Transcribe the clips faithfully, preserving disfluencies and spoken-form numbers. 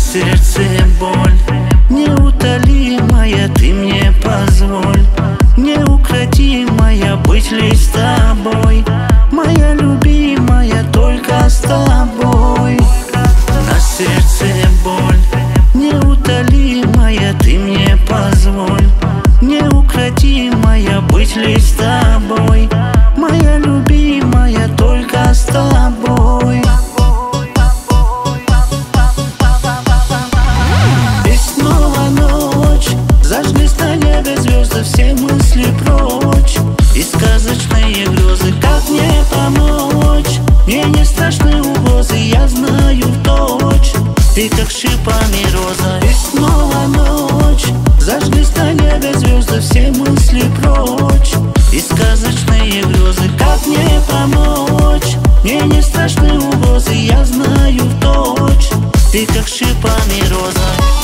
сердце боль неутолимая, ты мне позволь, неукротимая, быть лишь с тобой, моя любимая, только с тобой. На сердце боль неутолимая, ты мне позволь, неукротимая, быть лишь с тобой, моя любимая, только с тобой. И снова ночь, зажглись на небе звезды, все мысли прочь, и сказочные грезы. Как мне помочь? Мне не страшны угрозы, я знаю в точь, ты как шипами роза. И снова ночь, зажглись на небе звезды, все мысли прочь, и сказочные грезы. Как мне помочь? Мне не страшны угрозы, я знаю в точь, ты как шипами роза.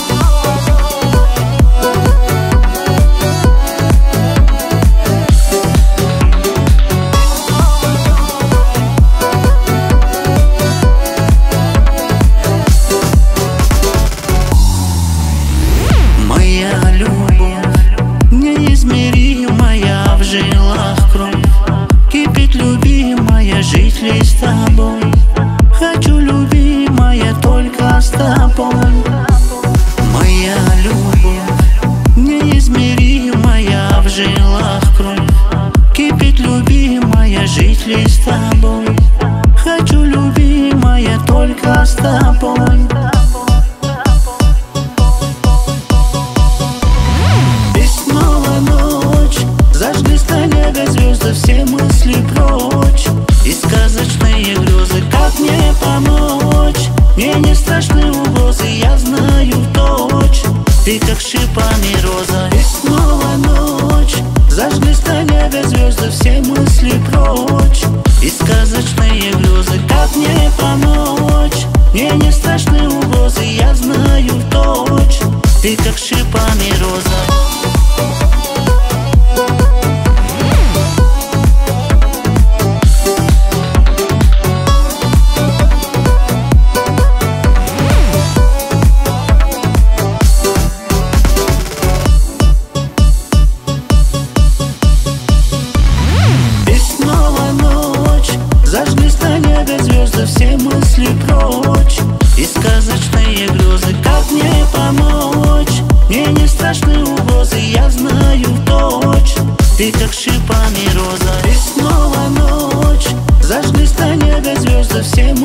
Неизмеримая, в жилах кровь кипит, любимая, жить лишь с тобой. Хочу, любимая, только с тобой. Моя любовь неизмеримая, в жилах кровь кипит, любимая, жить лишь с тобой. Хочу, любимая, только с тобой. Звезды, все мысли прочь, и сказочные грезы. Как мне помочь? Мне не страшны угрозы, я знаю в точь, ты как шипами роза. И снова ночь, зажглись на небе звезды, все мысли прочь, и сказочные грезы. Как мне помочь? Мне не страшны угрозы, я знаю в точь, ты как шипами роза. Зажглись на небе звезды, все мысли прочь, и сказочные грезы. Как мне помочь? Мне не страшны угрозы, я знаю в точь, ты как шипами роза. И снова ночь, зажглись на небе звезды, все мысли